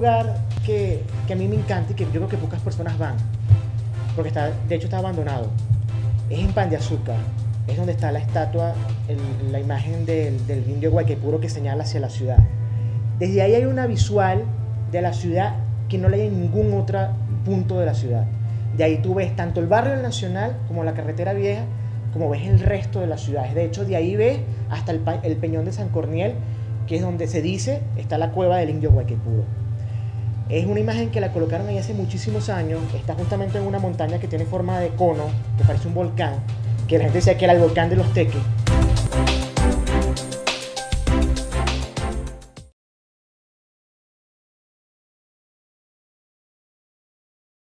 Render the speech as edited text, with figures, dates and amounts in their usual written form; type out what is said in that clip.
lugar que a mí me encanta y que yo creo que pocas personas van, porque de hecho está abandonado. Es en Pan de Azúcar, es donde está la estatua, la imagen del indio Guayquepuro que señala hacia la ciudad. Desde ahí hay una visual de la ciudad que no la hay en ningún otro punto de la ciudad. De ahí tú ves tanto el barrio del Nacional como la carretera vieja, como ves el resto de las ciudades. De hecho, de ahí ves hasta el Peñón de San Corniel, que es donde se dice está la cueva del indio Guayquepuro. Es una imagen que la colocaron ahí hace muchísimos años. Está justamente en una montaña que tiene forma de cono, que parece un volcán, que la gente decía que era el volcán de los Teques.